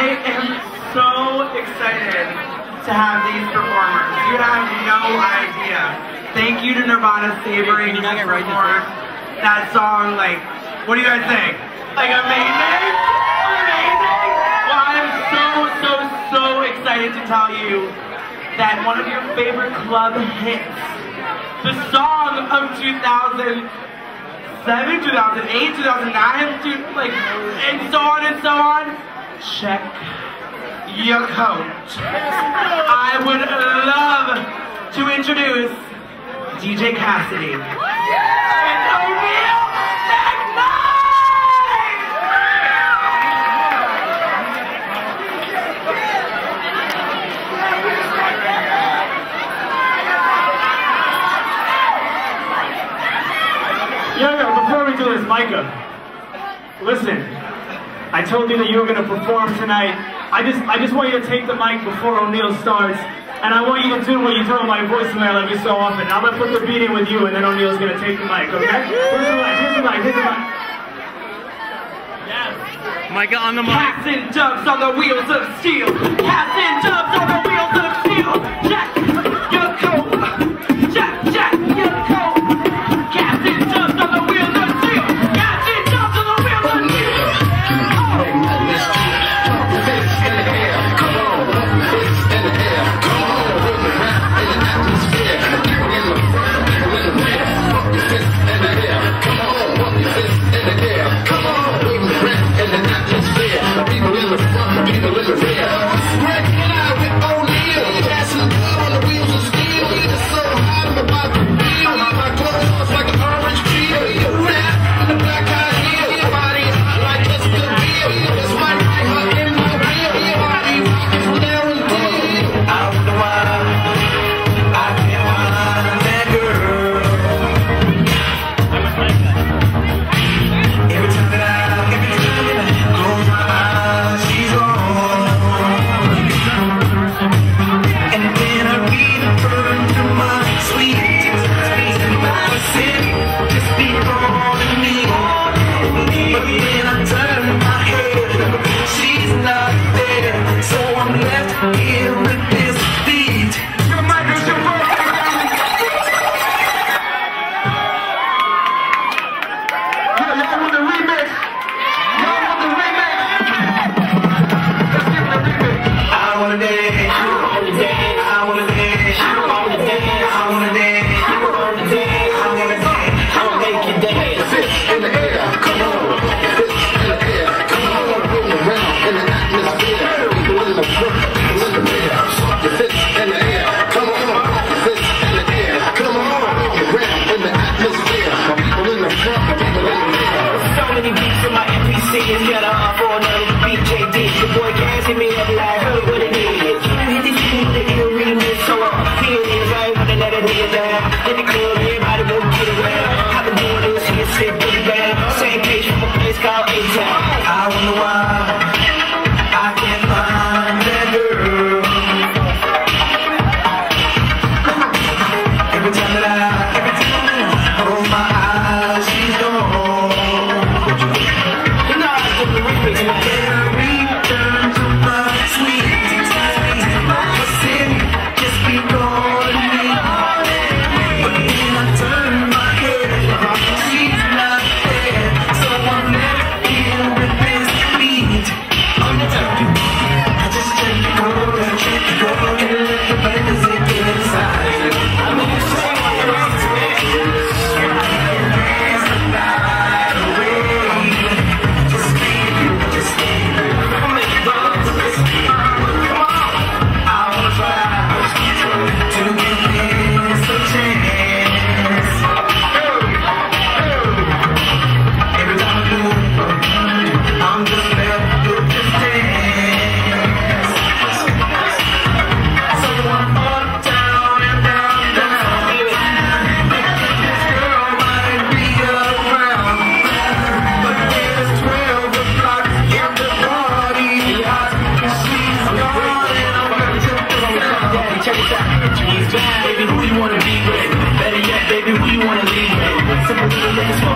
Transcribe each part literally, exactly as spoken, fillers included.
I am so excited to have these performers. You have no idea. Thank you to Nirvana Savory who performed that song. Like, what do you guys think? Like, amazing? Amazing? Well, I'm so, so, so excited to tell you that one of your favorite club hits, the song of two thousand seven, two thousand eight, two thousand nine, like, and so on and so on, check your coat. I would love to introduce D J Cassidy. And O'Neal McKnight! Yo, yo, before we do this, Micah, listen, I told you that you were going to perform tonight. I just I just want you to take the mic before O'Neal starts, and I want you to do what you do on my voicemail every so often. I'm going to put the beat in with you, and then O'Neal's going to take the mic, okay? Here's the mic, here's the mic, here's the mic. Yes. Micah on the mic. Cats and dubs on the wheels of steel. Cats and dubs on the wheels of steel. Jack your coat. Jack, Jack your coat. Cats and dubs on the wheels of steel. Cats and dubs on the wheels of steel.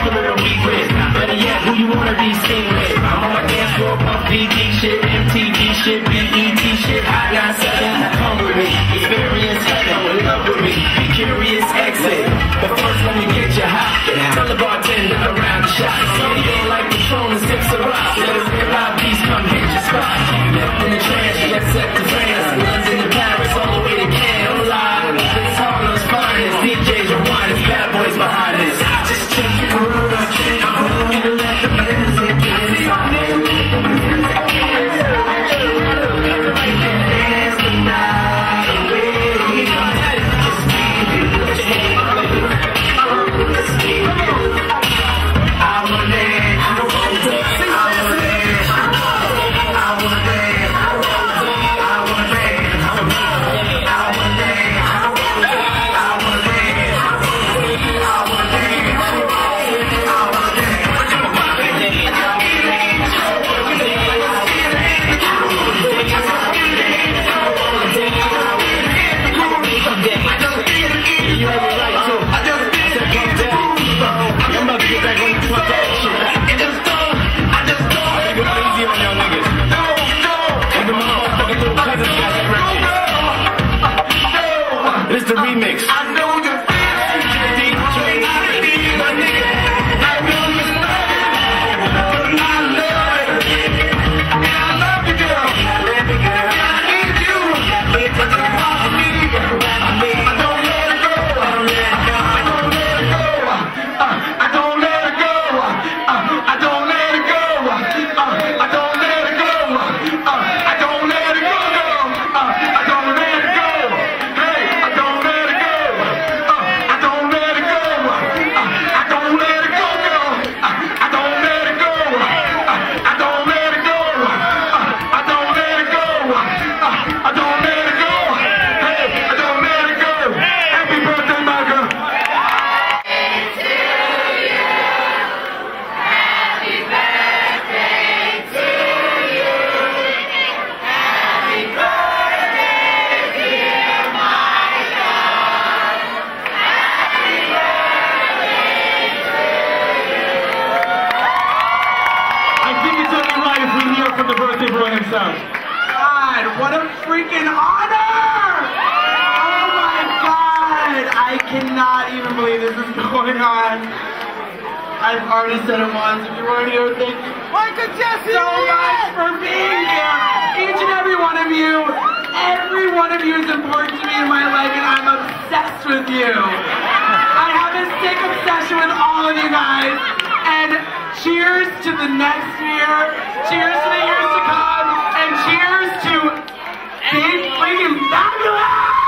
Better yet, who you wanna be seen with? I'm on my dance floor, pump D J shit, M T V shit, B E T shit, hot nine seven. Come with me, experience heaven, with love with me, be curious, exit. But first let me get you hot. Tell the bartender around the shop. Some of you like Patron and sips a rock. Let a real live beast come hit your spot. Left in the trash, let's set the France. London to Paris, all the way to Cannes. I'm live, it's Harlem's finest. D Js are wine, it's bad boys behind this. Just check your world, I can't hold you. Let the music get on it. Dance the night away. Just leave it, put your hands on it. Let's leave it. I wanna dance, I wanna dance, I wanna dance, I wanna dance, I wanna dance, I wanna dance, I wanna dance, I wanna dance, I wanna dance, I wanna dance, I wanna dance. You heard me right too. I just said come down. I'm about to get back on the truck action. I just don't, I just don't. I think it's easy on y'all niggas. No, no. And the motherfucking little cousins got scratchy. This the remix. I know you feel it. D J, my nigga. I know you feel it. But I love it. And I love you, girl. Let me go. I need you. It's a good part for me. I mean, I don't let it go. I don't let it go. I don't let it go. Uh, I don't let it go. Uh, I don't let it go. Uh, I don't let it go. Uh, I don't let it go. Uh, I don't let it go. Hey, I don't let it go. Uh, I don't let it go. Uh, I don't let it go, girl. Uh, I don't let it go. Uh, I don't let it go. Uh, I don't let it go. Uh, I don't let it go. Hey, I don't let it go. Happy birthday, my girl. I think it's only right if we hear from the birthday boy himself. God, what a freaking honor! Oh my God! I cannot even believe this is going on. I've already said it once. If you weren't here, thank you Michael Jesse! so much for being here. Each and every one of you, every one of you is important to me in my life, and I'm obsessed with you. I have a sick obsession with all of you guys. And cheers to the next year. Cheers to the years to come. And cheers to being freaking fabulous!